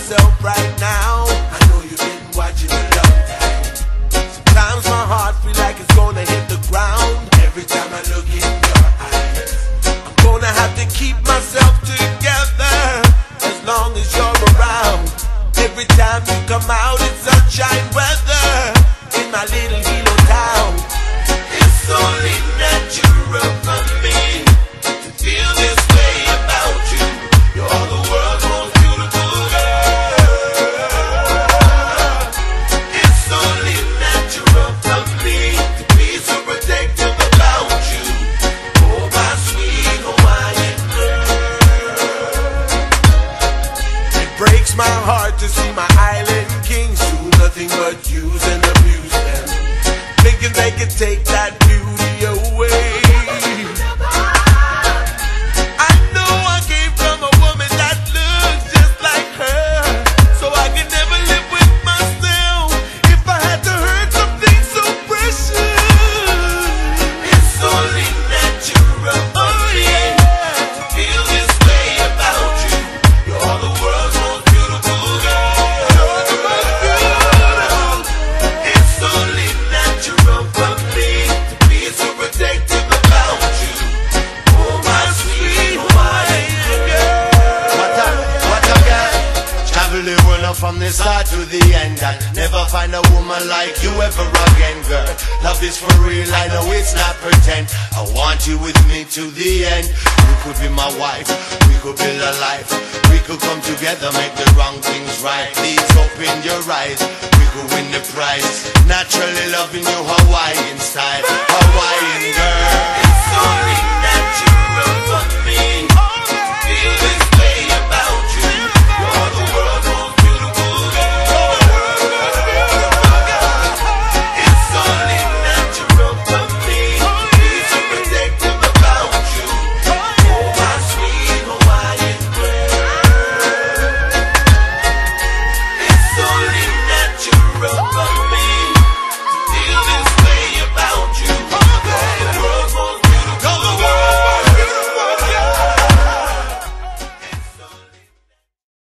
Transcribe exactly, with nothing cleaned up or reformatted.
myself right now. I know you've been watching a long time. Sometimes my heart feel like it's gonna hit the ground. Every time I look in your eyes, I'm gonna have to keep myself together as long as you're around. Every time you come out, it's sunshine weather in my little hero town. It's only natural for me to feel this way about you. You're the world's most beautiful girl. It's only natural for me to be so protective about you. Oh, my sweet Hawaiian girl. It breaks my heart to see my island kings do nothing but use and abuse them, thinking they can take that beauty away. I know I came from a woman that looks just like her, so I can never live with myself if I had to hurt something so precious. It's only natural for me to feel this way about you. You're the world's most beautiful girl. You're the most beautiful. It's only natural for me to be so protective about you. Oh, my sweet Hawaiian girl. What a, what a girl. Travel the world up from the start to the end, and never find a woman like you ever again, girl. Love is for real, I know it's not pretend. I want you with me to the end. You could be my wife, we could build a life. We could come together, make the wrong things right. Please open your eyes, we could win the prize. Naturally loving you Hawaiian style, Hawaiian girl. It's only natural for